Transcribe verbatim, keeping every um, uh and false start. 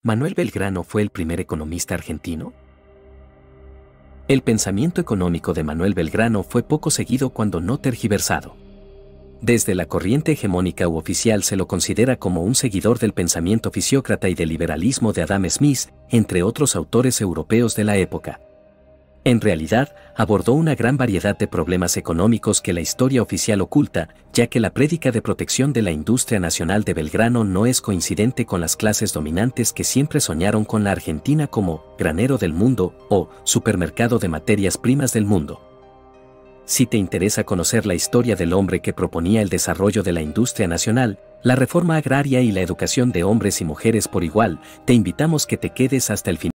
¿Manuel Belgrano fue el primer economista argentino? El pensamiento económico de Manuel Belgrano fue poco seguido cuando no tergiversado. Desde la corriente hegemónica u oficial se lo considera como un seguidor del pensamiento fisiócrata y del liberalismo de Adam Smith, entre otros autores europeos de la época. En realidad, abordó una gran variedad de problemas económicos que la historia oficial oculta, ya que la prédica de protección de la industria nacional de Belgrano no es coincidente con las clases dominantes que siempre soñaron con la Argentina como granero del mundo o supermercado de materias primas del mundo. Si te interesa conocer la historia del hombre que proponía el desarrollo de la industria nacional, la reforma agraria y la educación de hombres y mujeres por igual, te invitamos que te quedes hasta el final.